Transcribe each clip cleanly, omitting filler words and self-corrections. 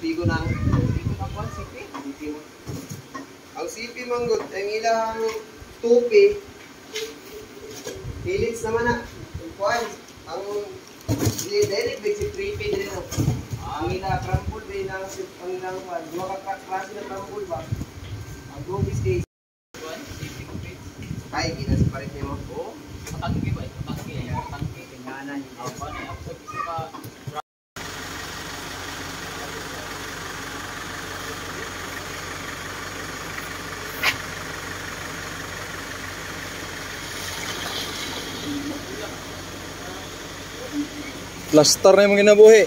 Tigo na ang CP. Ang CP manggod, ang ilang tupi. Pilits naman na. Ang direct big si 3P din no. Ang ilang crumble din ang ilang dua ka klase na crumble ba. Ang group is days. Ay, ginas palit niyo mo. Patanggi ba? Patanggi tingganan yung apa na ako sa plaster na yung mga ginabuhi.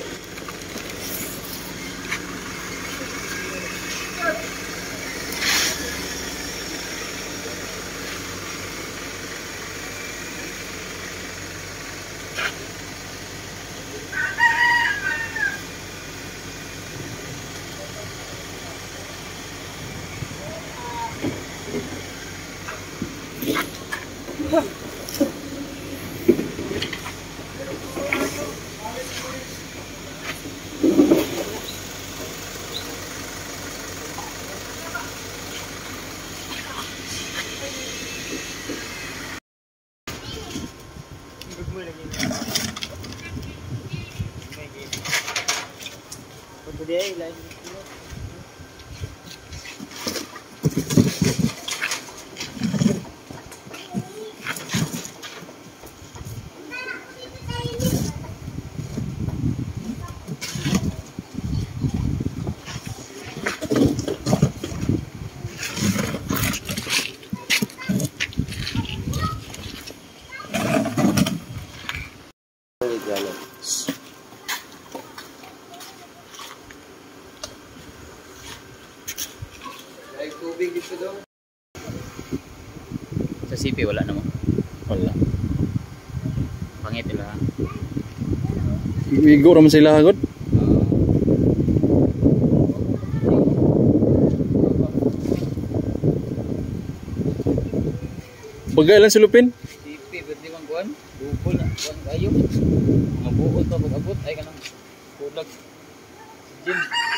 Tubig dito daw. sa CP wala naman. Wala. Pangit nila. Igo naman sila agad. Bagay lang silupin. CP pwede bang kuan? Dupol na kuan kayo. Mga buot pa pag-abot ay kanang kulag. Gym.